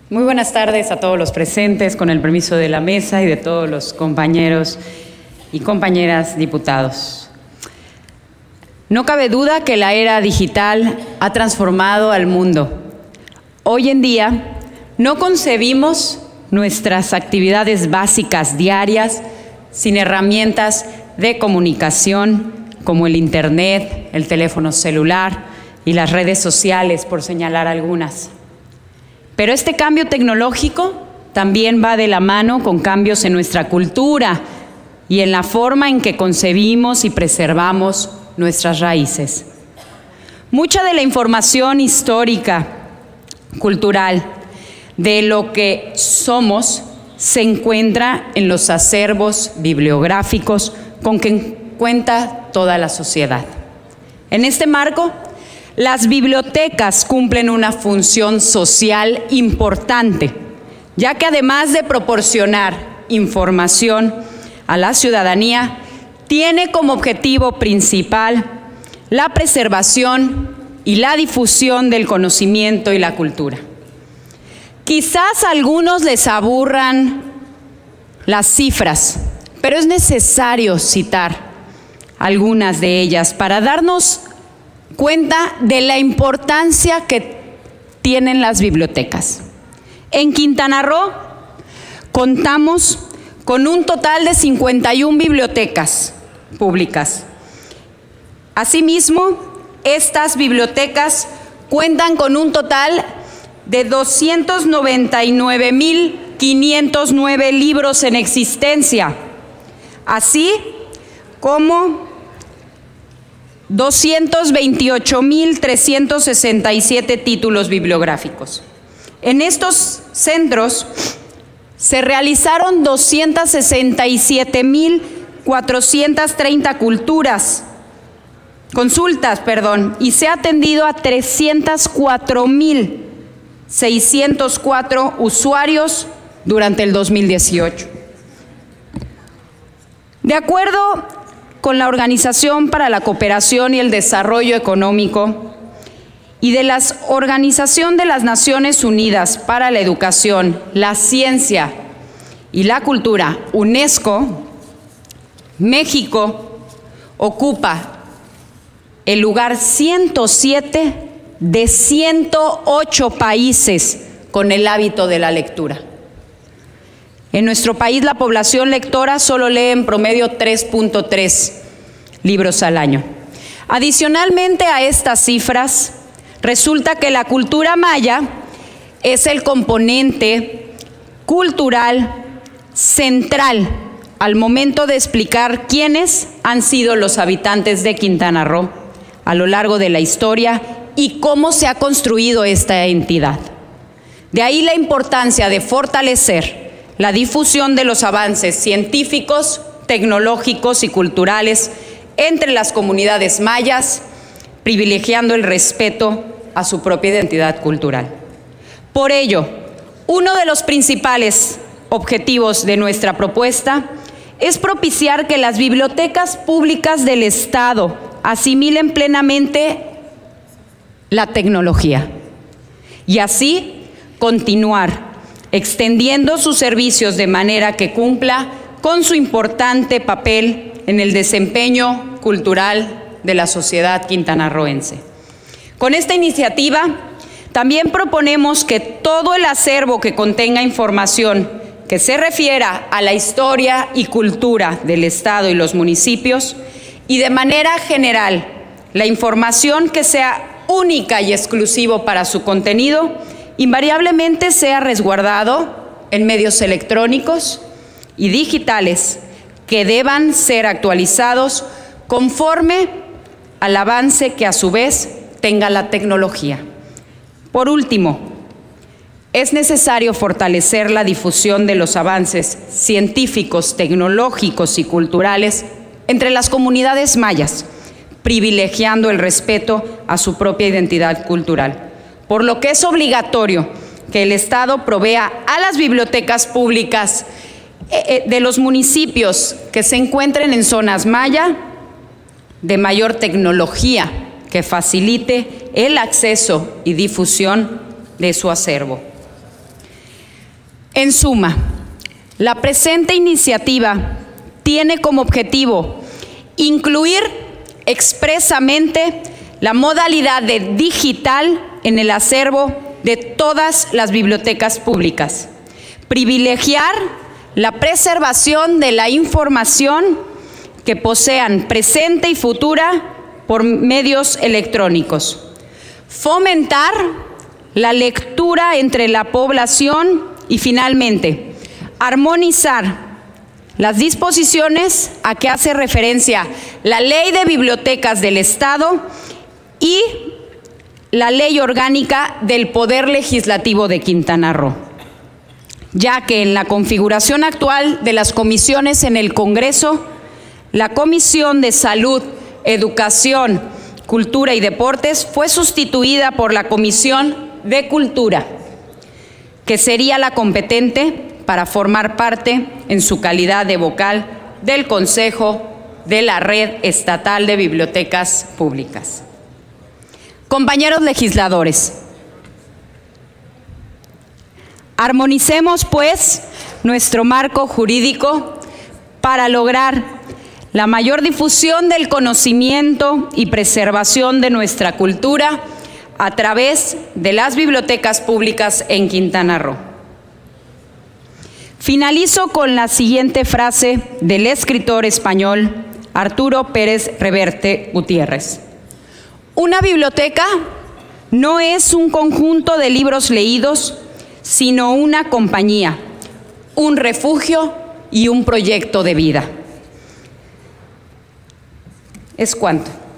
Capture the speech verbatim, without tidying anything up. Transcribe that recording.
Muy buenas tardes a todos los presentes, con el permiso de la mesa y de todos los compañeros y compañeras diputados. No cabe duda que la era digital ha transformado al mundo. Hoy en día no concebimos nuestras actividades básicas diarias sin herramientas de comunicación como el Internet, el teléfono celular y las redes sociales, por señalar algunas. Pero este cambio tecnológico también va de la mano con cambios en nuestra cultura y en la forma en que concebimos y preservamos nuestras raíces. Mucha de la información histórica, cultural, de lo que somos, se encuentra en los acervos bibliográficos con que cuenta toda la sociedad. En este marco, las bibliotecas cumplen una función social importante, ya que además de proporcionar información a la ciudadanía, tiene como objetivo principal la preservación y la difusión del conocimiento y la cultura. Quizás a algunos les aburran las cifras, pero es necesario citar algunas de ellas para darnos cuenta de la importancia que tienen las bibliotecas. En Quintana Roo contamos con un total de cincuenta y una bibliotecas públicas. Asimismo, estas bibliotecas cuentan con un total de doscientos noventa y nueve mil quinientos nueve libros en existencia, así como doscientos veintiocho mil trescientos sesenta y siete títulos bibliográficos. En estos centros se realizaron doscientas sesenta y siete mil cuatrocientas treinta culturas, consultas, perdón, y se ha atendido a trescientos cuatro mil seiscientos cuatro usuarios durante el dos mil dieciocho. De acuerdo con la Organización para la Cooperación y el Desarrollo Económico y de la Organización de las Naciones Unidas para la Educación, la Ciencia y la Cultura, UNESCO, México ocupa el lugar ciento siete de ciento ocho países con el hábito de la lectura. En nuestro país la población lectora solo lee en promedio tres punto tres libros al año. Adicionalmente a estas cifras, resulta que la cultura maya es el componente cultural central al momento de explicar quiénes han sido los habitantes de Quintana Roo a lo largo de la historia y cómo se ha construido esta entidad. De ahí la importancia de fortalecer la difusión de los avances científicos, tecnológicos y culturales entre las comunidades mayas, privilegiando el respeto a su propia identidad cultural. Por ello, uno de los principales objetivos de nuestra propuesta es propiciar que las bibliotecas públicas del Estado asimilen plenamente la tecnología y así continuar extendiendo sus servicios de manera que cumpla con su importante papel en el desempeño cultural de la sociedad quintanarroense. Con esta iniciativa también proponemos que todo el acervo que contenga información que se refiera a la historia y cultura del Estado y los municipios, y de manera general la información que sea única y exclusivo para su contenido, invariablemente sea resguardado en medios electrónicos y digitales que deban ser actualizados conforme al avance que a su vez tenga la tecnología. Por último, es necesario fortalecer la difusión de los avances científicos, tecnológicos y culturales entre las comunidades mayas, privilegiando el respeto a su propia identidad cultural, por lo que es obligatorio que el Estado provea a las bibliotecas públicas de los municipios que se encuentren en zonas maya de mayor tecnología que facilite el acceso y difusión de su acervo. En suma, la presente iniciativa tiene como objetivo incluir expresamente la modalidad de digital en el acervo de todas las bibliotecas públicas, privilegiar la preservación de la información que posean presente y futura por medios electrónicos, fomentar la lectura entre la población y finalmente armonizar las disposiciones a que hace referencia la Ley de Bibliotecas del Estado y la Ley Orgánica del Poder Legislativo de Quintana Roo, ya que en la configuración actual de las comisiones en el Congreso, la Comisión de Salud, Educación, Cultura y Deportes fue sustituida por la Comisión de Cultura, que sería la competente para formar parte en su calidad de vocal del Consejo de la Red Estatal de Bibliotecas Públicas. Compañeros legisladores, armonicemos pues nuestro marco jurídico para lograr la mayor difusión del conocimiento y preservación de nuestra cultura a través de las bibliotecas públicas en Quintana Roo. Finalizo con la siguiente frase del escritor español Arturo Pérez Reverte Gutiérrez. Una biblioteca no es un conjunto de libros leídos, sino una compañía, un refugio y un proyecto de vida. Es cuanto.